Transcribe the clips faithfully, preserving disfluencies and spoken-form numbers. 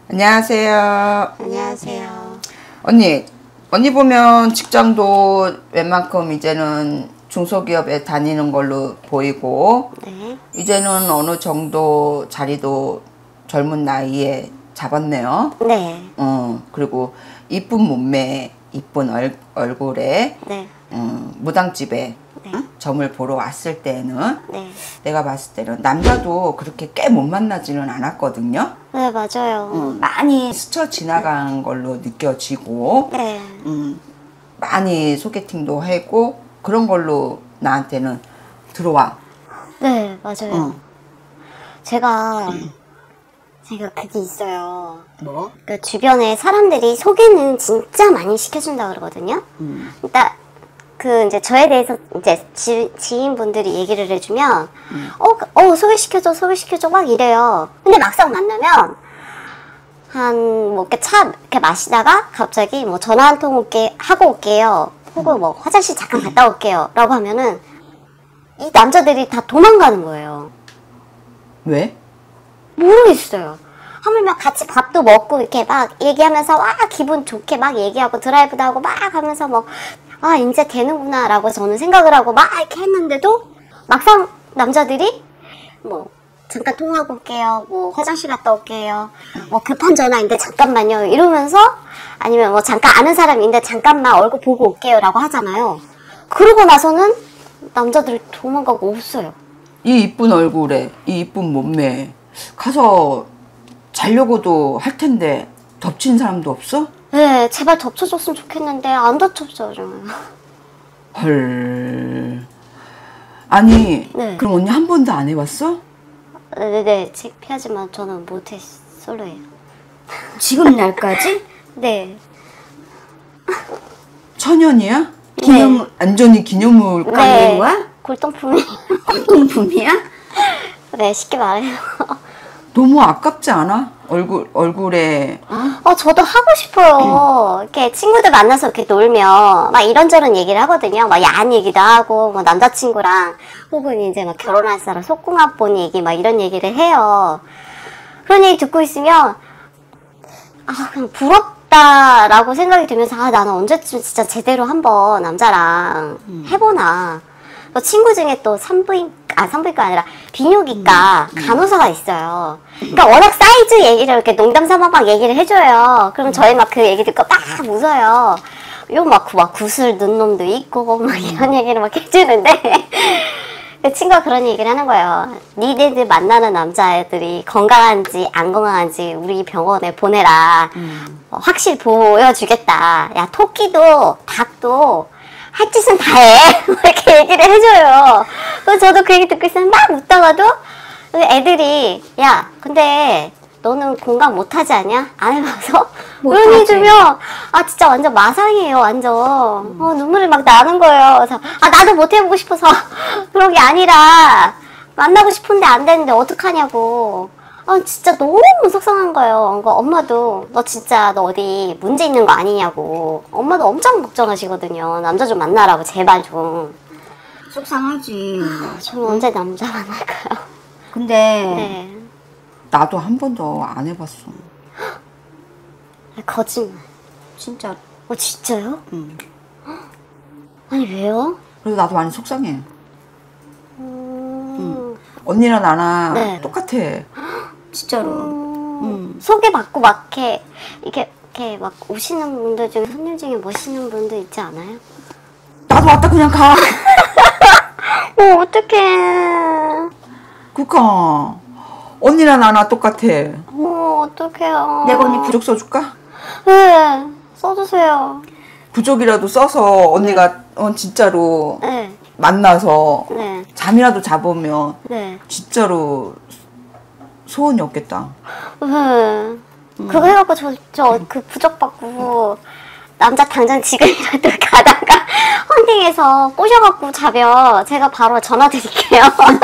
안녕하세요. 안녕하세요. 언니, 언니 보면 직장도 웬만큼 이제는 중소기업에 다니는 걸로 보이고, 네. 이제는 어느 정도 자리도 젊은 나이에 잡았네요. 네. 어, 그리고 이쁜 몸매, 이쁜 얼, 얼굴에 네. 음, 무당집에 네. 응? 점을 보러 왔을 때는 네. 내가 봤을 때는 남자도 그렇게 꽤 못 만나지는 않았거든요. 네, 맞아요. 음, 많이 스쳐 지나간 걸로 느껴지고, 네. 음, 많이 소개팅도 하고 그런 걸로 나한테는 들어와. 네, 맞아요. 어. 제가 제가 그게 있어요. 뭐? 그 주변에 사람들이 소개는 진짜 많이 시켜준다 그러거든요. 음. 일단 그 이제 저에 대해서 이제 지, 지인분들이 얘기를 해주면 음. 어, 어 소개시켜줘 소개시켜줘 막 이래요. 근데 막상 만나면 한 뭐 이렇게 차 이렇게 마시다가 갑자기 뭐 전화 한 통 올게 하고 올게요. 혹은 뭐 화장실 잠깐 갔다 올게요.라고 하면은 이 남자들이 다 도망가는 거예요. 왜? 모르겠어요. 하물며 같이 밥도 먹고 이렇게 막 얘기하면서 와 기분 좋게 막 얘기하고 드라이브도 하고 막 하면서 뭐 아 이제 되는구나 라고 저는 생각을 하고 막 이렇게 했는데도 막상 남자들이 뭐 잠깐 통화하고 올게요, 뭐 화장실 갔다 올게요, 뭐 급한 전화인데 잠깐만요 이러면서 아니면 뭐 잠깐 아는 사람인데 잠깐만 얼굴 보고 올게요 라고 하잖아요. 그러고 나서는 남자들이 도망가고 없어요. 이 이쁜 얼굴에 이 이쁜 몸매에 가서 자려고도 할 텐데 덮친 사람도 없어? 네, 제발 덮쳐줬으면 좋겠는데 안 덮쳐줘요. 헐. 아니, 네. 그럼 언니 한 번도 안 해봤어? 네네, 창피하지만 저는 모태 솔로예요. 지금 날까지? 네. 천연이야? 기념, 완전히 기념물 네. 까는 거야? 골동품이. 공품이야? 네, 쉽게 말해요. 너무 아깝지 않아? 얼굴, 얼굴에. 어, 저도 하고 싶어요. 이렇게 친구들 만나서 이렇게 놀면 막 이런저런 얘기를 하거든요. 막 야한 얘기도 하고, 뭐 남자친구랑 혹은 이제 막 결혼할 사람 속궁합 본 얘기 막 이런 얘기를 해요. 그런 얘기 듣고 있으면 아, 그냥 부럽다라고 생각이 들면서 아, 나는 언제쯤 진짜 제대로 한번 남자랑 해보나. 뭐 친구 중에 또 산부인, 아, 산부인과 아니라 비뇨기과 음, 음. 간호사가 있어요. 그러니까 워낙 사이즈 얘기를 이렇게 농담 삼아 막 얘기를 해줘요. 그러면 저희 막 그 얘기 듣고 막 웃어요. 요 막, 막 구슬 넣은 놈도 있고 막 이런 얘기를 막 해주는데 그 친구가 그런 얘기를 하는 거예요. 니네들 만나는 남자애들이 건강한지 안 건강한지 우리 병원에 보내라. 음. 어, 확실히 보여주겠다. 야, 토끼도 닭도 할 짓은 다 해. 이렇게 얘기를 해줘요. 그래서 저도 그 얘기 듣고 있으면 막 웃다가도 애들이 야 근데 너는 공감 못하지 않냐? 안 해봐서? 그런 얘기 주면 아 진짜 완전 마상이에요. 완전 음. 어, 눈물이 막 나는 거예요. 그래서 아 나도 못 해보고 싶어서 그런 게 아니라 만나고 싶은데 안 되는데 어떡하냐고. 아 진짜 너무 속상한 거예요. 그러니까 엄마도 너 진짜 너 어디 문제 있는 거 아니냐고. 엄마도 엄청 걱정하시거든요. 남자 좀 만나라고 제발 좀. 속상하지. 저는 언제 남자 만날까요? 근데 네. 나도 한 번도 안 해봤어. 거짓말. 진짜. 어 진짜요? 응. 아니 왜요? 그래서 나도 많이 속상해. 음... 응. 언니랑 나랑 네. 똑같아. 진짜로. 음... 응. 소개받고 막 이렇게 이렇게 이렇게 막 오시는 분들 중에 손님 중에 멋있는 분들 있지 않아요? 나도 왔다 그냥 가. 어 어떡해. 그니까 언니랑 나랑 똑같아. 어 어떡해요. 내가 언니 부적 써줄까? 네 써주세요. 부적이라도 써서 언니가 어, 진짜로 네. 만나서 네. 잠이라도 잡으면 네. 진짜로 소원이 없겠다. 네. 음. 그거 해갖고 저 저 그 부적 받고 남자 당장 지금이라도 가다가 헌팅해서 꼬셔갖고 자면 제가 바로 전화 드릴게요.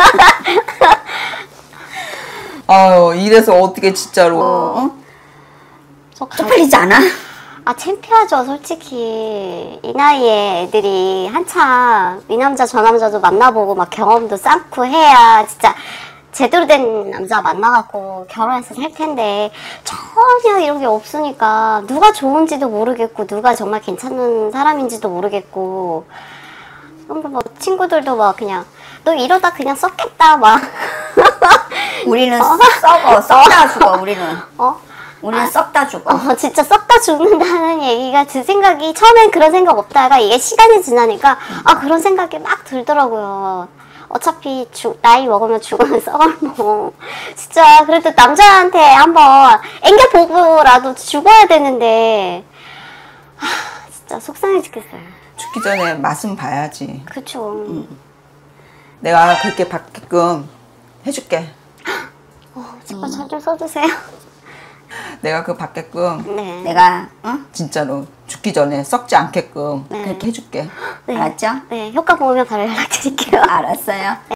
아유 이래서 어떻게 진짜로 어. 어? 저 가... 쪽팔리지 않아? 아 창피하죠 솔직히. 이 나이에 애들이 한참 이 남자 저 남자도 만나보고 막 경험도 쌓고 해야 진짜 제대로 된 남자 만나갖고 결혼해서 살 텐데 전혀 이런 게 없으니까 누가 좋은지도 모르겠고 누가 정말 괜찮은 사람인지도 모르겠고 그런가 뭐 친구들도 막 그냥 너 이러다 그냥 썩겠다 막 우리는 썩어, 썩다 죽어, 우리는. 어? 우리는 썩다 죽어. 어, 진짜 썩다 죽는다는 얘기가 드 생각이 처음엔 그런 생각 없다가 이게 시간이 지나니까 아 그런 생각이 막 들더라고요. 어차피 죽, 나이 먹으면 죽으면 썩을뭐 진짜 그래도 남자한테 한번 앵겨보고라도 죽어야 되는데 아 진짜 속상해 죽겠어요. 죽기 전에 맛은 봐야지. 그쵸. 음. 내가 그렇게 받게끔 해줄게. 어, 제발 잘 좀 써주세요. 내가 그 받게끔 네. 내가, 어? 진짜로 죽기 전에 썩지 않게끔 네. 그렇게 해줄게. 네. 알았죠? 네, 효과 보면 바로 연락드릴게요. 알았어요.